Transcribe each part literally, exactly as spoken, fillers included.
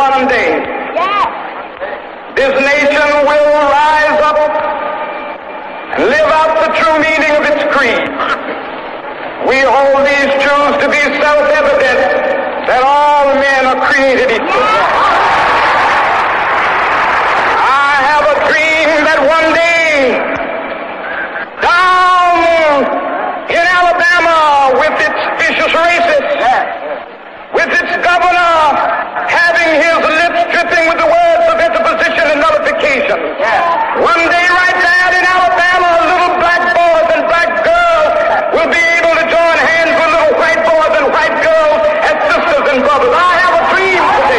one day, this nation will rise up and live out the true meaning of its creed. We hold these truths to be self-evident, that all men are created equal. I have a dream that one day, down in Alabama, with its vicious racists, with its governor having his lips dripping with the words of interposition and nullification, one day right there in Alabama, little black boys and black girls will be able to join hands with little white boys and white girls as sisters and brothers. I have a dream today.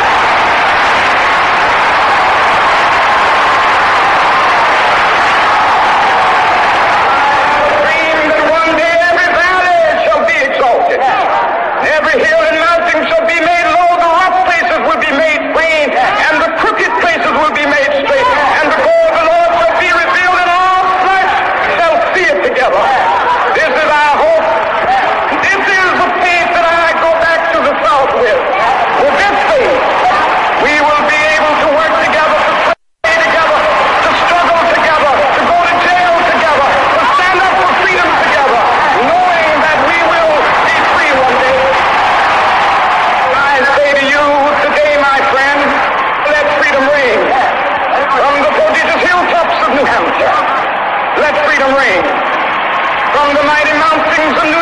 I have a dream that one day every valley shall be exalted. Every hill and mountain shall be made low, the rough places will be made plain, and the crooked places will be made straight, and the glory of the Lord shall be revealed, and all flesh shall see it together. This is our hope. This is the faith that I go back to the South with. With this faith, we will be able to work together, to pray together, to struggle together, to go to jail together, to stand up for freedom together, knowing that we will be free one day. I say to you today, my friend, let freedom reign. From the prodigious hilltops of New Hampshire, let freedom reign. From the mighty mountains of New